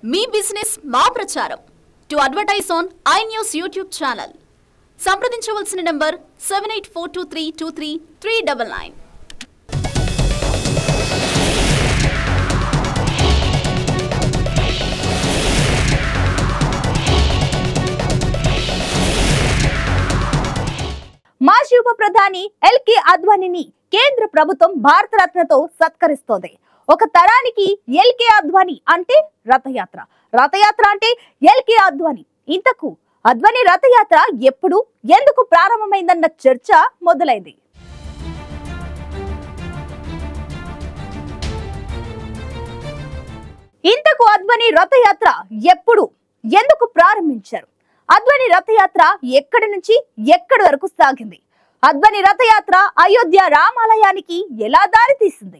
మీ business మా ప్రచారం to advertise on iNews YouTube channel సంప్రదించవలసిన నంబర్ 7842323399. మాజీ ఉప ప్రధాని ఎల్కే అద్వానీని కేంద్ర ప్రభుత్వం భారతరత్నతో సత్కరిస్తోంది. ఒక తరానికి ఎల్కే అద్వానీ అంటే రథయాత్ర, రథయాత్ర అంటే ఎల్కే అద్వానీ. ఇంతకు అద్వానీ రథయాత్ర ఎప్పుడు, ఎందుకు ప్రారంభమైందన్న చర్చ మొదలైంది. ఇంతకు అద్వానీ రథయాత్ర ఎప్పుడు, ఎందుకు ప్రారంభించారు? అద్వానీ రథయాత్ర ఎక్కడి నుంచి ఎక్కడి వరకు సాగింది? అద్వానీ రథయాత్ర అయోధ్య రామాలయానికి ఎలా దారి తీసింది?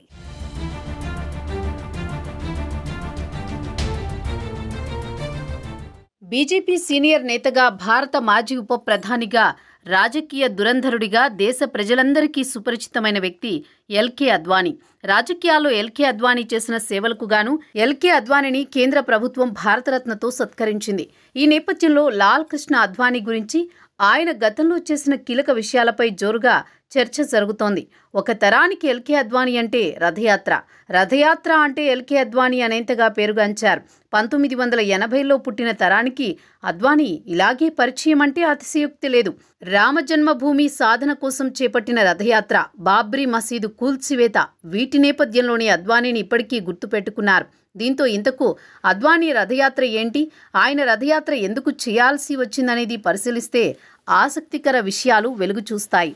బీజేపీ సీనియర్ నేతగా, భారత మాజీ ఉప ప్రధానిగా, రాజకీయ దురంధరుడిగా దేశ ప్రజలందరికీ సుపరిచితమైన వ్యక్తి ఎల్కే అద్వానీ. రాజకీయాల్లో ఎల్కే అద్వానీ చేసిన సేవలకు గాను ఎల్కే అద్వానీని కేంద్ర ప్రభుత్వం భారతరత్నతో సత్కరించింది. ఈ నేపథ్యంలో లాల్ కృష్ణ అద్వానీ గురించి, ఆయన గతంలో చేసిన కీలక విషయాలపై జోరుగా చర్చ జరుగుతోంది. ఒక తరానికి ఎల్కే అద్వానీ అంటే రథయాత్ర, రథయాత్ర అంటే ఎల్కే అద్వానీ అనేంతగా పేరుగాంచారు. 1980లో పుట్టిన తరానికి అద్వానీ ఇలాగే పరిచయం అంటే అతిశయోక్తి లేదు. రామజన్మభూమి సాధన కోసం చేపట్టిన రథయాత్ర, బాబ్రీ మసీదు కూల్చివేత, వీటి నేపథ్యంలోనే అద్వానీని ఇప్పటికీ గుర్తుపెట్టుకున్నారు. దీంతో ఇంతకు అద్వానీ రథయాత్ర ఏంటి, ఆయన రథయాత్ర ఎందుకు చేయాల్సి వచ్చిందనేది పరిశీలిస్తే ఆసక్తికర విషయాలు వెలుగు చూస్తాయి.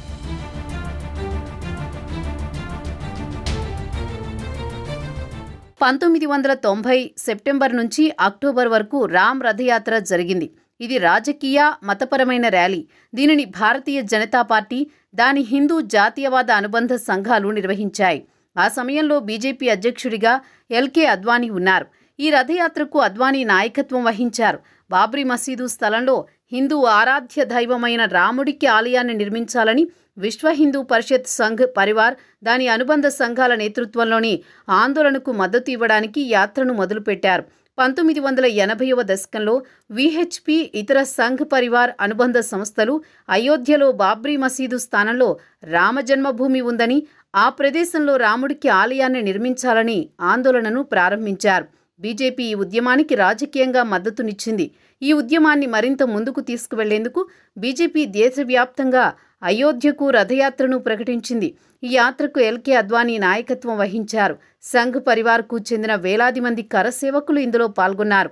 1990 సెప్టెంబర్ నుంచి అక్టోబర్ వరకు రామ్ రథయాత్ర జరిగింది. ఇది రాజకీయ, మతపరమైన ర్యాలీ. దీనిని భారతీయ జనతా పార్టీ, దాని హిందూ జాతీయవాద అనుబంధ సంఘాలు నిర్వహించాయి. ఆ సమయంలో బీజేపీ అధ్యక్షుడిగా ఎల్కే అద్వానీ ఉన్నారు. ఈ రథయాత్రకు అద్వానీ నాయకత్వం వహించారు. బాబ్రీ మసీదు స్థలంలో హిందూ ఆరాధ్య దైవమైన రాముడికి ఆలయాన్ని నిర్మించాలని విశ్వ హిందూ పరిషత్ సంఘ్ పరివార్, దాని అనుబంధ సంఘాల నేతృత్వంలోని ఆందోళనకు మద్దతు ఇవ్వడానికి యాత్రను మొదలుపెట్టారు. 1980వ దశకంలో విహెచ్పి, ఇతర సంఘ్ పరివార్ అనుబంధ సంస్థలు అయోధ్యలో బాబ్రీ మసీదు స్థానంలో రామజన్మభూమి ఉందని, ఆ ప్రదేశంలో రాముడికి ఆలయాన్ని నిర్మించాలని ఆందోళనను ప్రారంభించారు. బీజేపీ ఈ ఉద్యమానికి రాజకీయంగా మద్దతునిచ్చింది. ఈ ఉద్యమాన్ని మరింత ముందుకు తీసుకువెళ్లేందుకు బీజేపీ దేశవ్యాప్తంగా అయోధ్యకు రథయాత్రను ప్రకటించింది. ఈ యాత్రకు ఎల్కే అద్వానీ నాయకత్వం వహించారు. సంఘ్ పరివార్కు చెందిన వేలాది మంది కరసేవకులు ఇందులో పాల్గొన్నారు.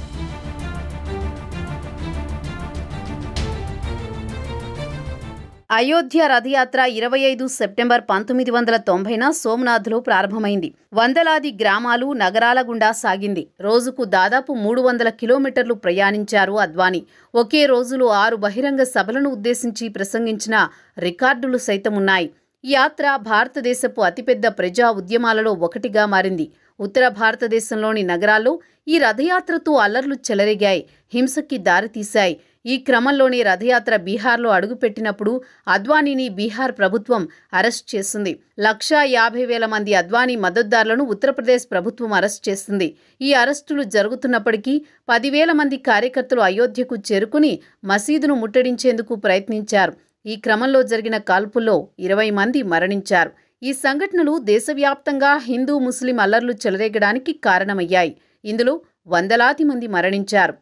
అయోధ్య రథయాత్ర 25 సెప్టెంబర్ 1990న సోమనాథ్లో ప్రారంభమైంది. వందలాది గ్రామాలు, నగరాల గుండా సాగింది. రోజుకు దాదాపు 300 కిలోమీటర్లు ప్రయాణించారు అద్వానీ. ఒకే రోజులో 6 బహిరంగ సభలను ఉద్దేశించి ప్రసంగించిన రికార్డులు సైతం ఉన్నాయి. ఈ యాత్ర భారతదేశపు అతిపెద్ద ప్రజా ఉద్యమాలలో ఒకటిగా మారింది. ఉత్తర భారతదేశంలోని నగరాల్లో ఈ రథయాత్రతో అల్లర్లు చెలరేగాయి, హింసకి దారితీశాయి. ఈ క్రమంలోనే రథయాత్ర బీహార్లో అడుగుపెట్టినప్పుడు అద్వానీని బీహార్ ప్రభుత్వం అరెస్ట్ చేసింది. 150,000 మంది అద్వానీ మద్దతుదారులను ఉత్తరప్రదేశ్ ప్రభుత్వం అరెస్ట్ చేసింది. ఈ అరెస్టులు జరుగుతున్నప్పటికీ 10,000 మంది కార్యకర్తలు అయోధ్యకు చేరుకుని మసీదును ముట్టడించేందుకు ప్రయత్నించారు. ఈ క్రమంలో జరిగిన కాల్పుల్లో 20 మంది మరణించారు. ఈ సంఘటనలు దేశవ్యాప్తంగా హిందూ, ముస్లిం అల్లర్లు చెలరేగడానికి కారణమయ్యాయి. ఇందులో వందలాది మంది మరణించారు.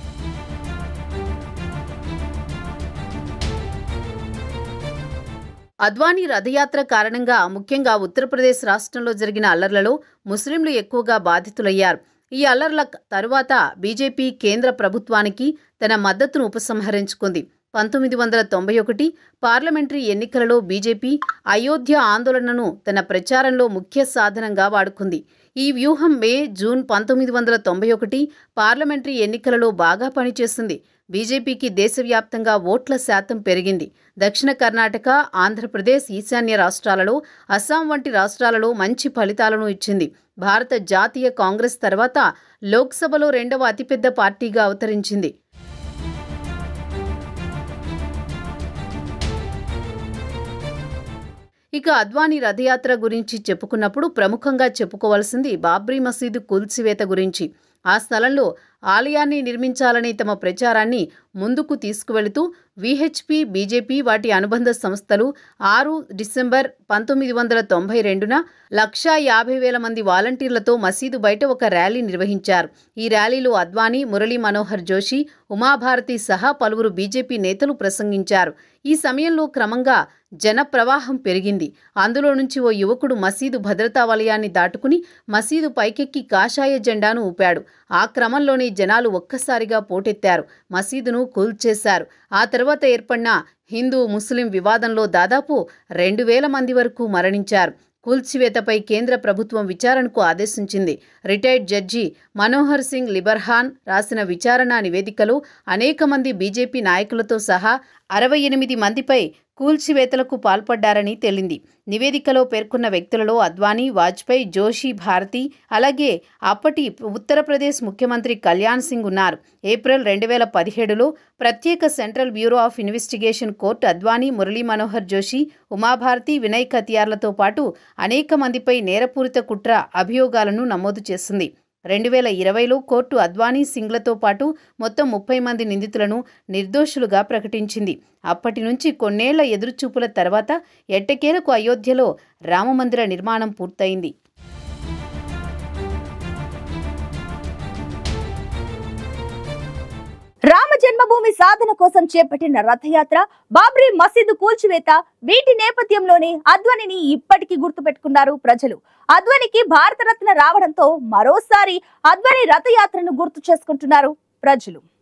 అద్వానీ రథయాత్ర కారణంగా ముఖ్యంగా ఉత్తరప్రదేశ్ రాష్ట్రంలో జరిగిన అల్లర్లలో ముస్లింలు ఎక్కువగా బాధితులయ్యారు. ఈ అల్లర్ల తరువాత బీజేపీ కేంద్ర ప్రభుత్వానికి తన మద్దతును ఉపసంహరించుకుంది. 1991 పార్లమెంటరీ ఎన్నికలలో బీజేపీ అయోధ్య ఆందోళనను తన ప్రచారంలో ముఖ్య సాధనంగా వాడుకుంది. ఈ వ్యూహం మే, జూన్ 1991 పార్లమెంటరీ ఎన్నికలలో బాగా పనిచేసింది. బీజేపీకి దేశవ్యాప్తంగా ఓట్ల శాతం పెరిగింది. దక్షిణ కర్ణాటక, ఆంధ్రప్రదేశ్, ఈశాన్య రాష్ట్రాలలో, అస్సాం వంటి రాష్ట్రాలలో మంచి ఫలితాలను ఇచ్చింది. భారత జాతీయ కాంగ్రెస్ తర్వాత లోక్సభలో 2వ అతిపెద్ద పార్టీగా అవతరించింది. ఇక అద్వానీ రథయాత్ర గురించి చెప్పుకున్నప్పుడు ప్రముఖంగా చెప్పుకోవాల్సింది బాబ్రీ మసీదు కూల్చివేత గురించి. ఆ స్థలంలో ఆలయాన్ని నిర్మించాలనే తమ ప్రచారాన్ని ముందుకు తీసుకువెళుతూ విహెచ్పి, బీజేపీ, వాటి అనుబంధ సంస్థలు 6 డిసెంబర్ 1992న 1,50,000 మంది వాలంటీర్లతో మసీదు బయట ఒక ర్యాలీ నిర్వహించారు. ఈ ర్యాలీలో అద్వానీ, మురళీ మనోహర్ జోషి, ఉమాభారతి సహా పలువురు బీజేపీ నేతలు ప్రసంగించారు. ఈ సమయంలో క్రమంగా జన ప్రవాహం పెరిగింది. అందులో నుంచి ఓ యువకుడు మసీదు భద్రతా వలయాన్ని దాటుకుని మసీదు పైకెక్కి కాషాయ జెండాను ఊపాడు. ఆ క్రమంలోనే జనాలు ఒక్కసారిగా పోటెత్తారు, మసీదును కూల్చేశారు. ఆ తర్వాత ఏర్పడిన హిందూ ముస్లిం వివాదంలో దాదాపు 2,000 మంది వరకు మరణించారు. కూల్చివేతపై కేంద్ర ప్రభుత్వం విచారణకు ఆదేశించింది. రిటైర్డ్ జడ్జి మనోహర్ సింగ్ లిబర్హాన్ రాసిన విచారణ నివేదికలో అనేక మంది బీజేపీ నాయకులతో సహా 68 మందిపై కూల్చివేతలకు పాల్పడ్డారని తేలింది. నివేదికలో పేర్కొన్న వ్యక్తులలో అద్వానీ, వాజ్పేయి, జోషి, భారతి, అలాగే అప్పటి ఉత్తరప్రదేశ్ ముఖ్యమంత్రి కళ్యాణ్ సింగ్ ఉన్నారు. ఏప్రిల్ 2017లో ప్రత్యేక central bureau of investigation court Advani, Murli Manohar Joshi, Uma Bharti, Vinay కతియార్లతో పాటు అనేక మందిపై నేరపూరిత కుట్ర అభియోగాలను నమోదు చేసింది. 2020లో కోర్టు అద్వానీ, సింగ్లతో పాటు మొత్తం 30 మంది నిందితులను నిర్దోషులుగా ప్రకటించింది. అప్పటి నుంచి కొన్నేళ్ల ఎదురుచూపుల తర్వాత ఎట్టకేలకు అయోధ్యలో రామమందిర నిర్మాణం పూర్తయింది. రామ జన్మభూమి సాధన కోసం చేపట్టిన రథయాత్ర, బాబ్రీ మసీదు కూల్చివేత, వీటి నేపథ్యంలోనే అద్వానీని ఇప్పటికీ గుర్తుపెట్టుకున్నారు ప్రజలు. అద్వానీకి భారతరత్న రావడంతో మరోసారి అద్వానీ రథయాత్రను గుర్తు చేసుకుంటున్నారు ప్రజలు.